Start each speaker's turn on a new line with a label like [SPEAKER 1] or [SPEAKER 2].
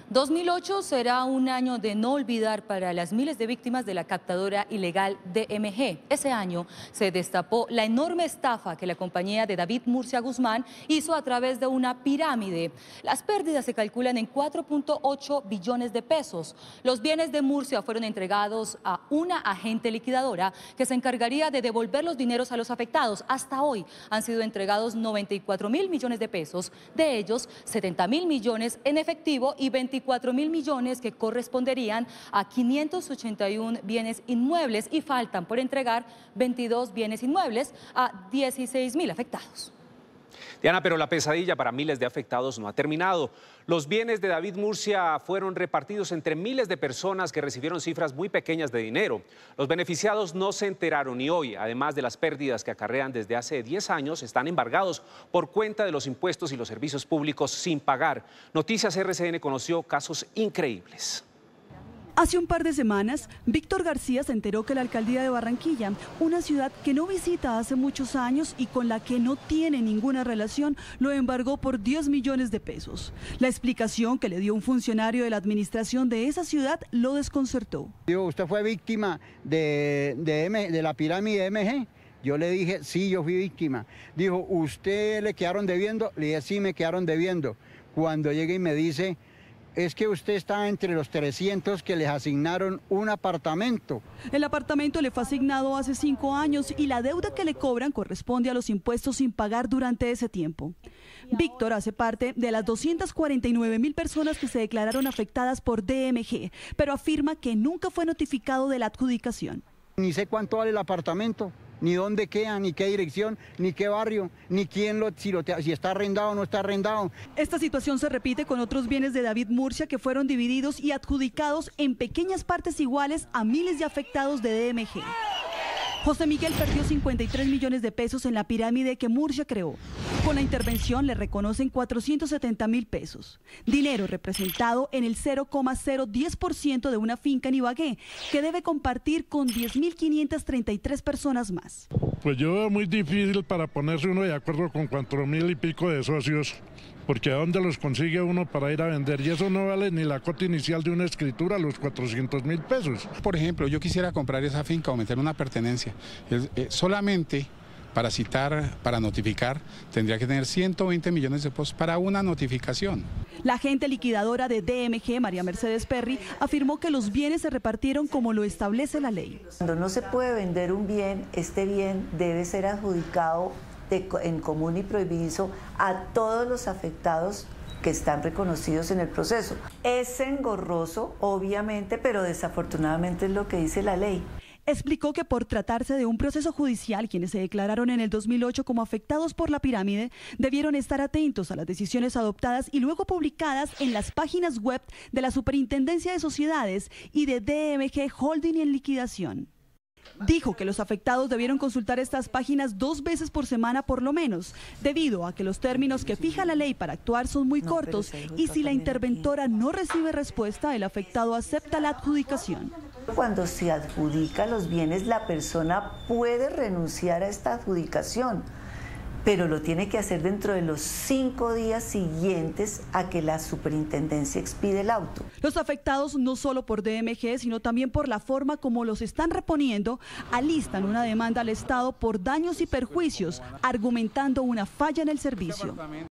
[SPEAKER 1] 2008 será un año de no olvidar para las miles de víctimas de la captadora ilegal DMG. Ese año se destapó la enorme estafa que la compañía de David Murcia Guzmán hizo a través de una pirámide. Las pérdidas se calculan en 4.8 billones de pesos. Los bienes de Murcia fueron entregados a una agente liquidadora que se encargaría de devolver los dineros a los afectados. Hasta hoy han sido entregados 94.000 millones de pesos, de ellos 70.000 millones en efectivo y 24.000 millones que corresponderían a 581 bienes inmuebles y faltan por entregar 22 bienes inmuebles a 16.000 afectados.
[SPEAKER 2] Diana, pero la pesadilla para miles de afectados no ha terminado. Los bienes de David Murcia fueron repartidos entre miles de personas que recibieron cifras muy pequeñas de dinero. Los beneficiados no se enteraron y hoy, además de las pérdidas que acarrean desde hace 10 años, están embargados por cuenta de los impuestos y los servicios públicos sin pagar. Noticias RCN conoció casos increíbles.
[SPEAKER 3] Hace un par de semanas, Víctor García se enteró que la alcaldía de Barranquilla, una ciudad que no visita hace muchos años y con la que no tiene ninguna relación, lo embargó por 10 millones de pesos. La explicación que le dio un funcionario de la administración de esa ciudad lo desconcertó.
[SPEAKER 4] ¿Usted fue víctima de la pirámide MG? Yo le dije, sí, yo fui víctima. Dijo, ¿usted le quedaron debiendo? Le dije, sí, me quedaron debiendo. Cuando llega y me dice, es que usted está entre los 300 que les asignaron un apartamento.
[SPEAKER 3] El apartamento le fue asignado hace 5 años y la deuda que le cobran corresponde a los impuestos sin pagar durante ese tiempo. Víctor hace parte de las 249.000 personas que se declararon afectadas por DMG, pero afirma que nunca fue notificado de la adjudicación.
[SPEAKER 4] Ni sé cuánto vale el apartamento, ni dónde queda, ni qué dirección, ni qué barrio, ni quién si está arrendado o no está arrendado.
[SPEAKER 3] Esta situación se repite con otros bienes de David Murcia que fueron divididos y adjudicados en pequeñas partes iguales a miles de afectados de DMG. José Miguel perdió 53 millones de pesos en la pirámide que Murcia creó. Con la intervención le reconocen 470.000 pesos, dinero representado en el 0,010% de una finca en Ibagué, que debe compartir con 10.533 personas más.
[SPEAKER 5] Pues yo veo muy difícil para ponerse uno de acuerdo con 4.000 y pico de socios, porque ¿a dónde los consigue uno para ir a vender? Y eso no vale ni la cuota inicial de una escritura, los 400.000 pesos.
[SPEAKER 6] Por ejemplo, yo quisiera comprar esa finca o meter una pertenencia. Solamente para citar, para notificar, tendría que tener 120 millones de pesos para una notificación.
[SPEAKER 3] La agente liquidadora de DMG, María Mercedes Perry, afirmó que los bienes se repartieron como lo establece la ley.
[SPEAKER 7] Cuando no se puede vender un bien, este bien debe ser adjudicado en común y prohibidizo a todos los afectados que están reconocidos en el proceso. Es engorroso, obviamente, pero desafortunadamente es lo que dice la ley.
[SPEAKER 3] Explicó que por tratarse de un proceso judicial, quienes se declararon en el 2008 como afectados por la pirámide, debieron estar atentos a las decisiones adoptadas y luego publicadas en las páginas web de la Superintendencia de Sociedades y de DMG Holding en liquidación. Dijo que los afectados debieron consultar estas páginas 2 veces por semana por lo menos, debido a que los términos que fija la ley para actuar son muy cortos y si la interventora no recibe respuesta, el afectado acepta la adjudicación.
[SPEAKER 7] Cuando se adjudica los bienes, la persona puede renunciar a esta adjudicación, pero lo tiene que hacer dentro de los 5 días siguientes a que la superintendencia expide el auto.
[SPEAKER 3] Los afectados, no solo por DMG, sino también por la forma como los están reponiendo, alistan una demanda al Estado por daños y perjuicios, argumentando una falla en el servicio.